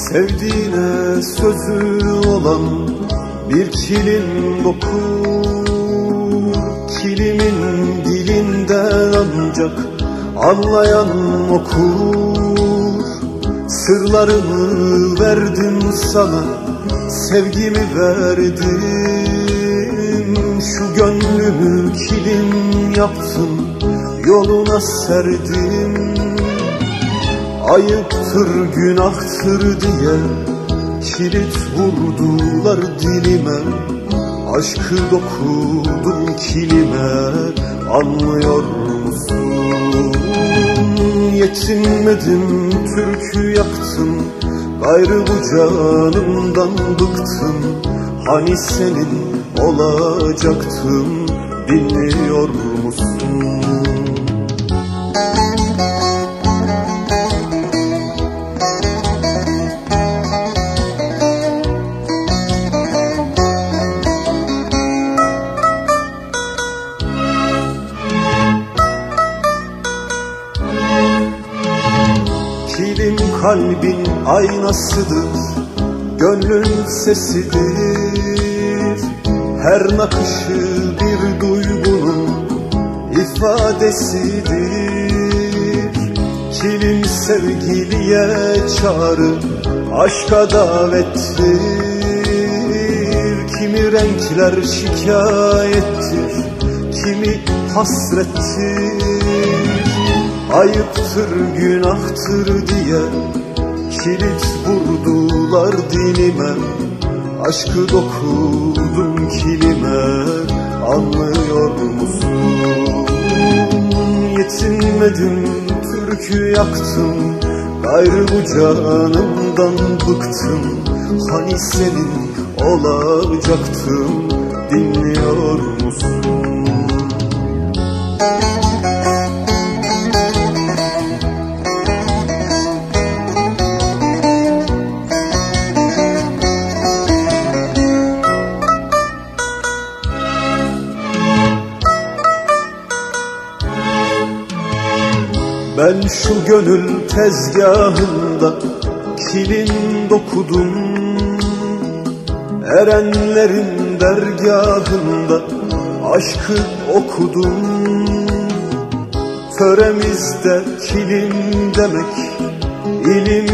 Sevdiğine sözü olan bir kilim dokur. Kilimin dilinden ancak anlayan okur. Sırlarımı verdim sana, sevgimi verdim. Şu gönlümü kilim yaptım, yoluna serdim. Ayıptır, günahtır diye kilit vurdular dilime. Aşkı dokudum kilime, anlıyor musun? Yetinmedim, türkü yaktım, gayrı bu canımdan bıktım. Hani senin olacaktım, dinliyor musun? Kilim kalbin aynasıdır, gönlün sesidir. Her nakışı bir duygunun ifadesidir. Kilim sevgiliye çağrı, aşka davettir. Kimi renkler şikayettir, kimi hasrettir. Ayıptır, günahtır diye kilit vurdular dilime. Aşkı dokudum kilime, anlıyor musun? Yetinmedim, türkü yaktım, gayrı bu canımdan bıktım. Hani senin olacaktım, dinliyor musun? Ben şu gönül tezgahında kilin dokudum. Erenlerin dergahında aşkı okudum. Töremizde kilim demek ilim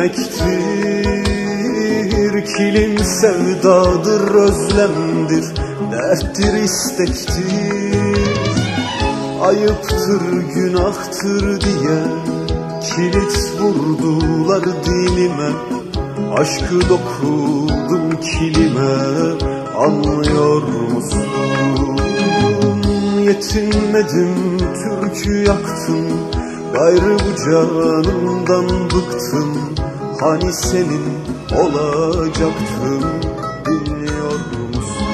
demektir. Kilim sevdadır, özlemdir, derttir, istektir. Ayıptır, günahtır diye kilit vurdular dilime. Aşkı dokudum kilime, anlıyor musun? Yetinmedim, türkü yaktım, gayrı bu canımdan bıktım. Hani senin olacaktım, dinliyor musun?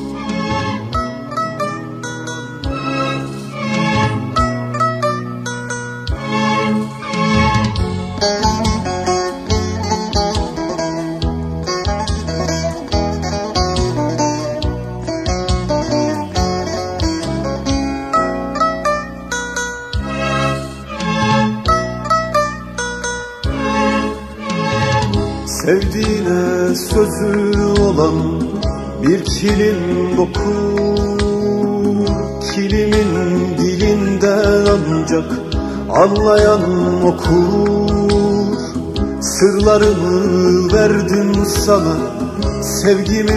Sevdiğine sözü olan bir kilim dokur. Kilimin dilinden ancak anlayan okur. Sırlarımı verdim sana, sevgimi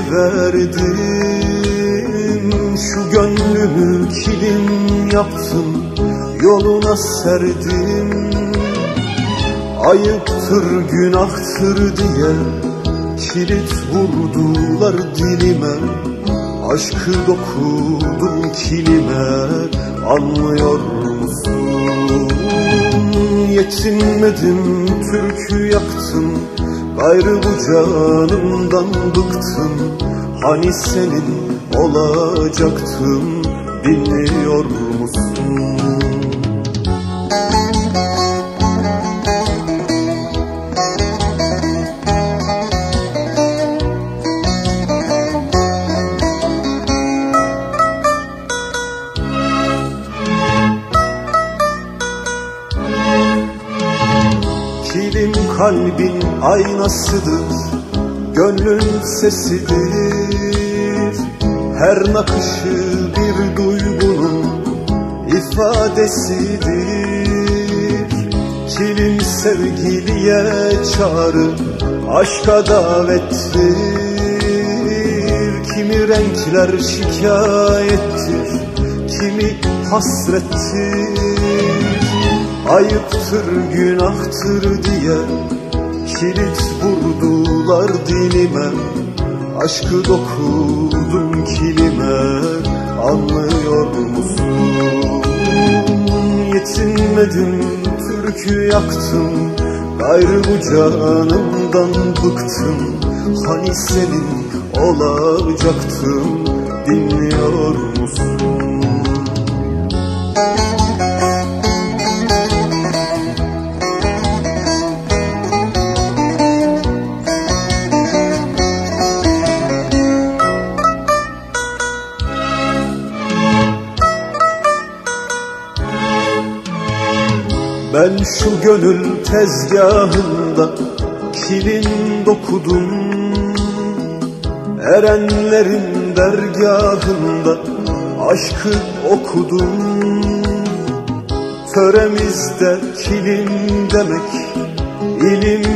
verdim. Şu gönlümü kilim yaptım, yoluna serdim. Ayıptır, günahtır diye kilit vurdular dilime. Aşkı dokudum kilime, anlıyor musun? Yetinmedim, türkü yaktım, gayrı bu canımdan bıktım. Hani senin olacaktım, dinliyor musun? Kilim kalbin aynasıdır, gönlün sesidir. Her nakışı bir duygunun ifadesidir. Kilim sevgiliye çağrı, aşka davettir. Kimi renkler şikayettir, kimi hasrettir. Ayıptır, günahtır diye kilit vurdular dilime. Aşkı dokudum kilime, anlıyor musun? Yetinmedim, türkü yaktım, gayrı bu canımdan bıktım. Hani senin olacaktım, dinliyor musun? Ben şu gönül tezgahında kilin dokudum. Erenlerin dergahında aşkı okudum. Töremizde kilim demek ilim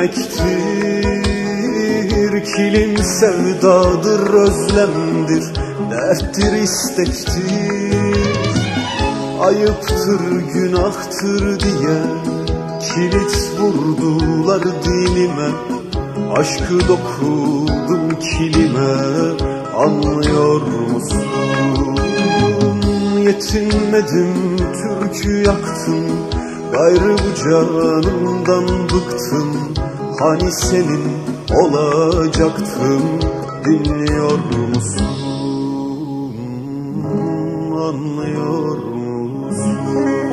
demektir. Kilim sevdadır, özlemdir, derttir, istektir. Ayıptır, günahtır diye kilit vurdular dilime. Aşkı dokudum kilime, anlıyor musun? Yetinmedim, türkü yaktım, gayrı bu canımdan bıktım. Hani senin olacaktım, dinliyor musun? Anlıyor musun?